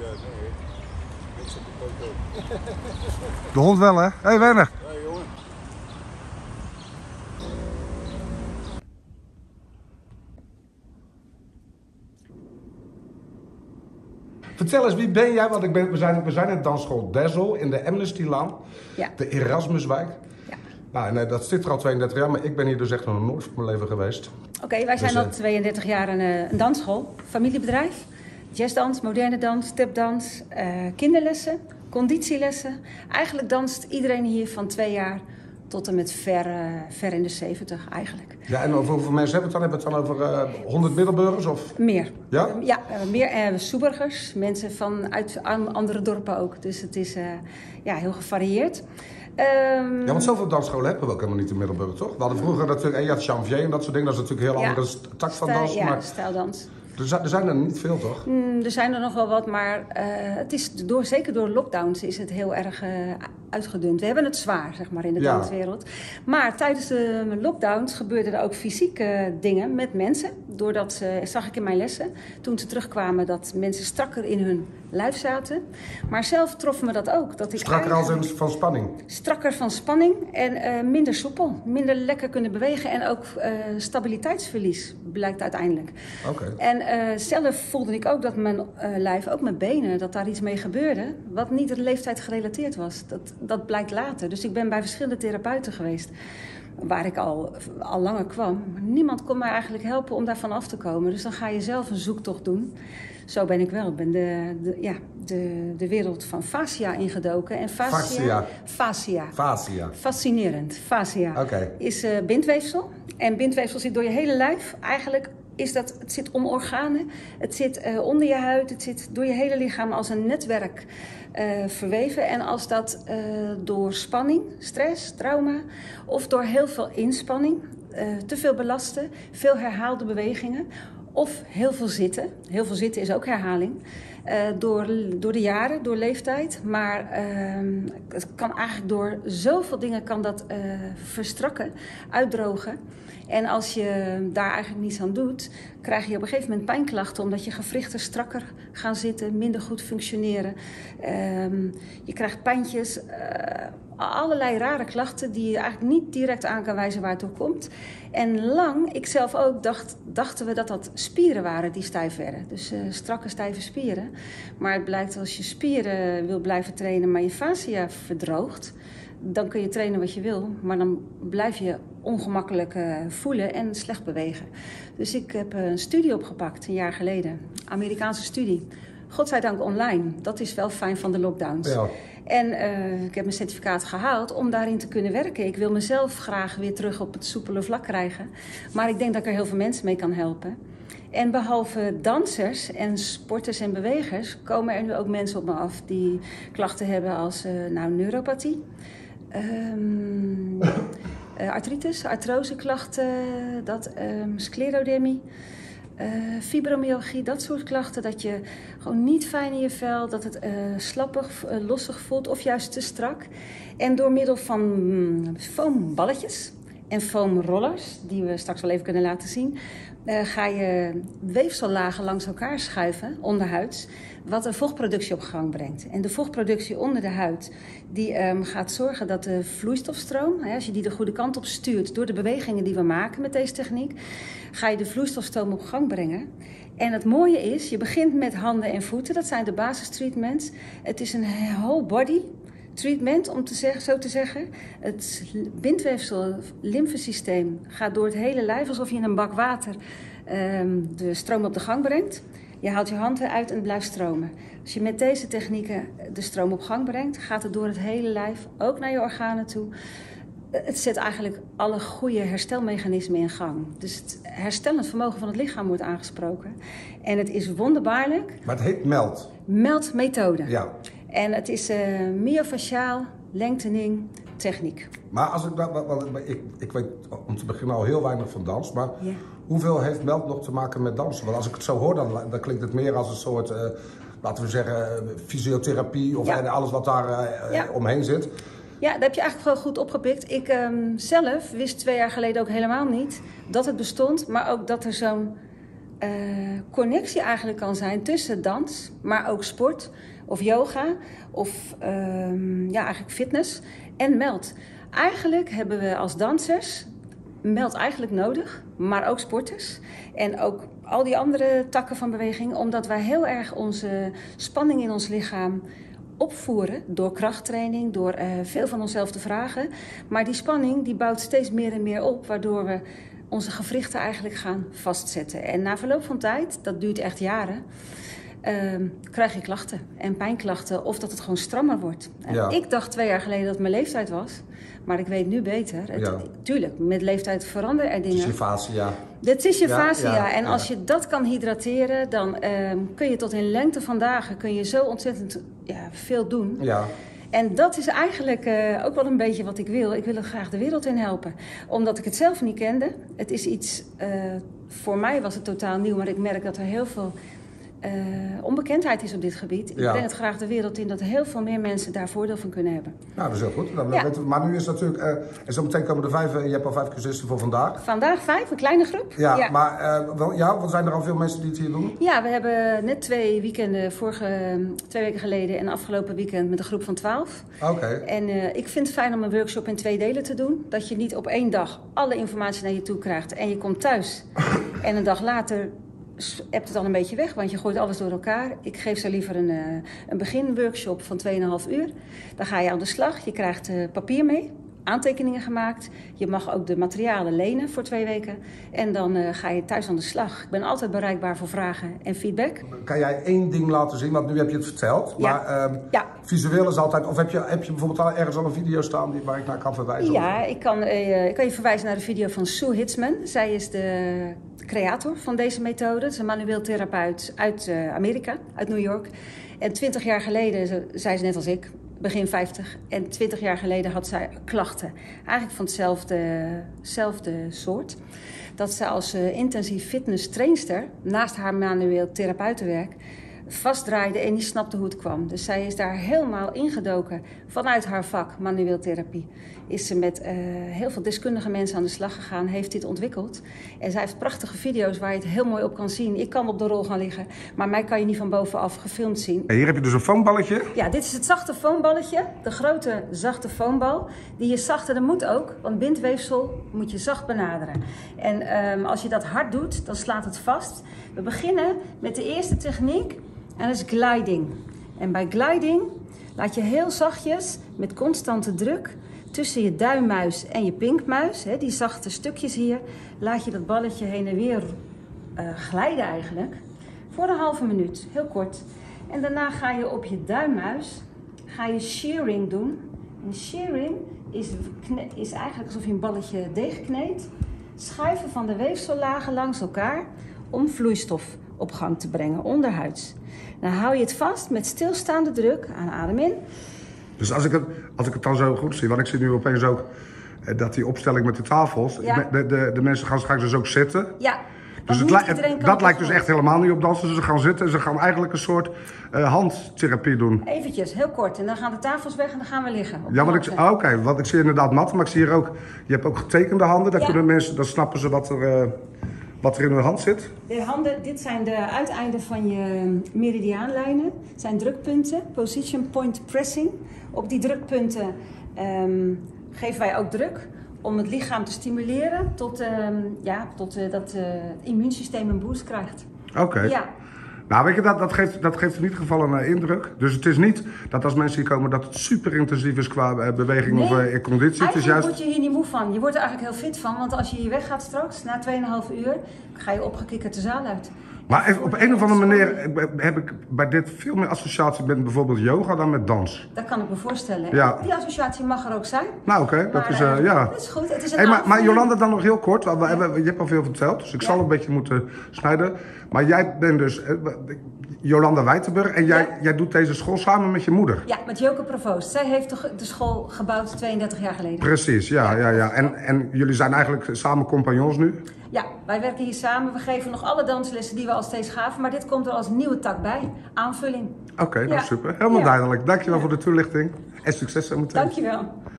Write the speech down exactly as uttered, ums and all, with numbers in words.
nee. Niks op de foto. De hond wel, hè? Hé, hey, Werner. Ja, jongen. Vertel eens, wie ben jij? Want ik ben, we, zijn, we zijn in dansschool Dazzle in de Amnestylaan, Ja. de Erasmuswijk. Ja. Nou, nee, dat zit er al tweeëndertig jaar, maar ik ben hier dus echt nog nooit van mijn leven geweest. Oké, okay, wij zijn Dus, al uh, tweeëndertig jaar een, uh, een dansschool, familiebedrijf. Jazzdans, moderne dans, stepdans, uh, kinderlessen, conditielessen. Eigenlijk danst iedereen hier van twee jaar tot en met ver, uh, ver in de zeventig eigenlijk. Ja, en over hoeveel mensen hebben we het dan? Hebben we het dan over uh, honderd middelburgers? Of? Meer. Ja? Uh, ja, uh, meer uh, Soeburgers, mensen van uit andere dorpen ook. Dus het is uh, ja, heel gevarieerd. Um, Ja, want zoveel dansscholen hebben we ook helemaal niet in Middelburg, toch? We hadden vroeger natuurlijk, en je had Janvier en dat soort dingen. Dat is natuurlijk een heel ja, andere tak van stijl, dans. ja, maar stijldans. Er zijn, er zijn er niet veel, toch? Mm, er zijn er nog wel wat, maar uh, het is door, zeker door lockdowns is het heel erg uh, uitgedund. We hebben het zwaar, zeg maar, in de ja. danswereld. Maar tijdens de lockdowns gebeurden er ook fysieke dingen met mensen. Doordat ze, zag ik in mijn lessen, toen ze terugkwamen, dat mensen strakker in hun lijf zaten. Maar zelf trof me dat ook. Dat ik Strakker als in van spanning? Strakker van spanning en uh, minder soepel. Minder lekker kunnen bewegen en ook uh, stabiliteitsverlies blijkt uiteindelijk. Oké. Okay. En uh, zelf voelde ik ook dat mijn uh, lijf, ook mijn benen, dat daar iets mee gebeurde. Wat niet de leeftijd gerelateerd was. Dat, dat blijkt later. Dus ik ben bij verschillende therapeuten geweest. Waar ik al, al langer kwam. Maar niemand kon mij eigenlijk helpen om daarvan af te komen. Dus dan ga je zelf een zoektocht doen. Zo ben ik wel. Ik ben de, de, ja, de, de wereld van fascia ingedoken. En fascia... Fascia. Fascia. Fascinerend. Fascia. Oké. Okay. Is uh, bindweefsel. En bindweefsel zit door je hele lijf. Eigenlijk is dat... Het zit om organen. Het zit uh, onder je huid. Het zit door je hele lichaam als een netwerk uh, verweven. En als dat uh, door spanning, stress, trauma... of door heel veel inspanning... Uh, te veel belasten, veel herhaalde bewegingen... of heel veel zitten. Heel veel zitten is ook herhaling. Uh, door, door de jaren, door leeftijd. Maar uh, het kan eigenlijk door zoveel dingen kan dat uh, verstrakken, uitdrogen. En als je daar eigenlijk niets aan doet, krijg je op een gegeven moment pijnklachten... omdat je gewrichten strakker gaan zitten, minder goed functioneren. Uh, je krijgt pijntjes, uh, allerlei rare klachten... die je eigenlijk niet direct aan kan wijzen waar het door komt. En lang, ik zelf ook, dacht, dachten we dat dat spieren waren die stijf werden. Dus uh, strakke, stijve spieren. Maar het blijkt als je spieren wil blijven trainen, maar je fascia verdroogt... dan kun je trainen wat je wil, maar dan blijf je ongemakkelijk uh, voelen en slecht bewegen. Dus ik heb een studie opgepakt, een jaar geleden. Amerikaanse studie. Godzijdank online. Dat is wel fijn van de lockdowns. Ja. En uh, ik heb mijn certificaat gehaald om daarin te kunnen werken. Ik wil mezelf graag weer terug op het soepele vlak krijgen. Maar ik denk dat ik er heel veel mensen mee kan helpen. En behalve dansers en sporters en bewegers... komen er nu ook mensen op me af die klachten hebben als uh, nou, neuropathie... Um, uh, artritis, artroseklachten, dat, um, sclerodermie, uh, fibromyalgie, dat soort klachten. Dat je gewoon niet fijn in je vel, dat het uh, slappig, uh, lossig voelt of juist te strak. En door middel van um, foamballetjes en foamrollers, die we straks wel even kunnen laten zien... Uh, ga je weefsellagen langs elkaar schuiven, onderhuids... wat een vochtproductie op gang brengt. En de vochtproductie onder de huid... die um, gaat zorgen dat de vloeistofstroom... Hè, als je die de goede kant op stuurt... door de bewegingen die we maken met deze techniek... ga je de vloeistofstroom op gang brengen. En het mooie is, je begint met handen en voeten. Dat zijn de basistreatments. Het is een whole body... treatment, om te zeggen, zo te zeggen. Het bindweefsel, lymfesysteem gaat door het hele lijf... alsof je in een bak water um, de stroom op de gang brengt. Je haalt je hand eruit en het blijft stromen. Als je met deze technieken de stroom op gang brengt... gaat het door het hele lijf, ook naar je organen toe. Het zet eigenlijk alle goede herstelmechanismen in gang. Dus het herstellend vermogen van het lichaam wordt aangesproken. En het is wonderbaarlijk. Maar het heet MELD. MELD-methode. Ja. En het is uh, myofasciaal, lengthening, techniek. Maar als ik, ik, ik weet om te beginnen al heel weinig van dans, maar ja. Hoeveel heeft MELD nog te maken met dansen? Want als ik het zo hoor, dan, dan klinkt het meer als een soort, uh, laten we zeggen, fysiotherapie of ja. alles wat daar uh, ja. omheen zit. Ja, dat heb je eigenlijk wel goed opgepikt. Ik um, zelf wist twee jaar geleden ook helemaal niet dat het bestond, maar ook dat er zo'n uh, connectie eigenlijk kan zijn tussen dans, maar ook sport of yoga of uh, ja, eigenlijk fitness en meld. Eigenlijk hebben we als dansers meld eigenlijk nodig, maar ook sporters en ook al die andere takken van beweging, omdat wij heel erg onze spanning in ons lichaam opvoeren door krachttraining, door uh, veel van onszelf te vragen. Maar die spanning die bouwt steeds meer en meer op, waardoor we onze gewrichten eigenlijk gaan vastzetten. En na verloop van tijd, dat duurt echt jaren, uh, krijg je klachten en pijnklachten of dat het gewoon strammer wordt. Ja. Ik dacht twee jaar geleden dat het mijn leeftijd was, maar ik weet nu beter. Het, ja. Tuurlijk, met leeftijd veranderen er dingen. Het is je fascia. Dit is je ja, fascia. Ja, en ja. als je dat kan hydrateren, dan uh, kun je tot in lengte van dagen kun je zo ontzettend ja, veel doen. Ja. En dat is eigenlijk uh, ook wel een beetje wat ik wil. Ik wil er graag de wereld in helpen. Omdat ik het zelf niet kende. Het is iets, uh, voor mij was het totaal nieuw, maar ik merk dat er heel veel uh, onbekendheid is op dit gebied. Ik ja. breng het graag de wereld in dat heel veel meer mensen daar voordeel van kunnen hebben. Nou, dat is heel goed. Dan ja. weten we, maar nu is het natuurlijk, uh, en zo meteen komen er vijf, uh, je hebt al vijf cursisten voor vandaag. Vandaag vijf, een kleine groep. Ja, ja. maar uh, wel, ja, want zijn er al veel mensen die het hier doen? Ja, we hebben net twee weekenden, vorige twee weken geleden en afgelopen weekend met een groep van twaalf. Oké. Okay. En uh, ik vind het fijn om een workshop in twee delen te doen. Dat je niet op één dag alle informatie naar je toe krijgt en je komt thuis. En een dag later hebt het al een beetje weg, want je gooit alles door elkaar. Ik geef zo liever een, uh, een beginworkshop van twee komma vijf uur. Dan ga je aan de slag, je krijgt uh, papier mee, aantekeningen gemaakt. Je mag ook de materialen lenen voor twee weken. En dan uh, ga je thuis aan de slag. Ik ben altijd bereikbaar voor vragen en feedback. Kan jij één ding laten zien? Want nu heb je het verteld. Ja. Maar uh, ja. visueel is altijd... Of heb je, heb je bijvoorbeeld al ergens al een video staan die, waar ik naar kan verwijzen? Ja, ik kan, uh, ik kan je verwijzen naar de video van Sue Hitzman. Zij is de creator van deze methode. Het is een manueel therapeut uit uh, Amerika, uit New York. En twintig jaar geleden, zei ze net als ik, begin vijftig. En twintig jaar geleden had zij klachten. Eigenlijk van hetzelfde soort. Dat ze als uh, intensief fitness trainster, naast haar manueel therapeutenwerk, vastdraaide en niet snapte hoe het kwam. Dus zij is daar helemaal ingedoken vanuit haar vak, manueel therapie. Is ze met uh, heel veel deskundige mensen aan de slag gegaan, heeft dit ontwikkeld. En zij heeft prachtige video's waar je het heel mooi op kan zien. Ik kan op de rol gaan liggen, maar mij kan je niet van bovenaf gefilmd zien. En hier heb je dus een foamballetje. Ja, dit is het zachte foamballetje. De grote zachte foambal. Die is zacht en dat moet ook, want bindweefsel moet je zacht benaderen. En um, als je dat hard doet, dan slaat het vast. We beginnen met de eerste techniek. En dat is gliding. En bij gliding laat je heel zachtjes met constante druk tussen je duimmuis en je pinkmuis, hè, die zachte stukjes hier, laat je dat balletje heen en weer uh, glijden eigenlijk. Voor een halve minuut, heel kort. En daarna ga je op je duimmuis ga je shearing doen. En shearing is, is eigenlijk alsof je een balletje deeg kneedt. Schuiven van de weefsellagen langs elkaar om vloeistof op gang te brengen onderhuids. Dan hou je het vast met stilstaande druk aan adem in. Dus als ik het, als ik het dan zo goed zie, want ik zie nu opeens ook eh, dat die opstelling met de tafels, ja. de, de, de mensen gaan straks dus ook zitten. Ja. Dus het, het, dat lijkt dus echt helemaal niet op dansen. Dus ze gaan zitten en ze gaan eigenlijk een soort uh, handtherapie doen. Eventjes, heel kort. En dan gaan de tafels weg en dan gaan we liggen. Ja, want ik, ah, oké, okay, want ik zie inderdaad matten, maar ik zie hier ook, je hebt ook getekende handen. Dan ja. kunnen mensen, dan snappen ze wat er, uh, wat er in hun hand zit. De handen, dit zijn de uiteinden van je meridiaanlijnen. Het zijn drukpunten, position point pressing. Op die drukpunten um, geven wij ook druk om het lichaam te stimuleren tot, uh, ja, tot uh, dat uh, het immuunsysteem een boost krijgt. Oké. Okay. Ja. Nou, weet je, dat, dat, geeft, dat geeft in ieder geval een uh, indruk. Dus het is niet dat als mensen hier komen dat het super intensief is qua uh, beweging nee, of uh, conditie. Eigenlijk het is juist... word je hier niet moe van. Je wordt er eigenlijk heel fit van, want als je hier weggaat straks, na twee komma vijf uur, ga je opgekikkerd de zaal uit. Maar even, op een of andere manier heb ik bij dit veel meer associatie met bijvoorbeeld yoga dan met dans. Dat kan ik me voorstellen. Ja. Die associatie mag er ook zijn. Nou oké, okay, dat is uh, ja. Dat is goed. Het is een hey, maar, maar Jolanda, dan nog heel kort, want we ja. hebben, je hebt al veel verteld, dus ik ja. zal een beetje moeten snijden. Maar jij bent dus uh, Jolanda Wijtenburg en jij, ja. jij doet deze school samen met je moeder. Ja, met Joke Provoost. Zij heeft de, de school gebouwd tweeëndertig jaar geleden. Precies, ja, ja, ja. En, en jullie zijn eigenlijk samen compagnons nu? Ja, wij werken hier samen. We geven nog alle danslessen die we al steeds gaven, maar dit komt er als nieuwe tak bij. Aanvulling. Oké, okay, nou ja. super. Helemaal ja. duidelijk. Dankjewel ja. voor de toelichting en succes zo meteen. Dankjewel.